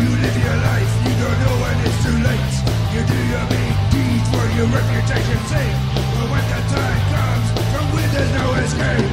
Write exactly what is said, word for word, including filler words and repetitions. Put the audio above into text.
You live your life, you don't know when it's too late. You do your big deeds for your reputation's sake. But when the time comes, from where there's no escape.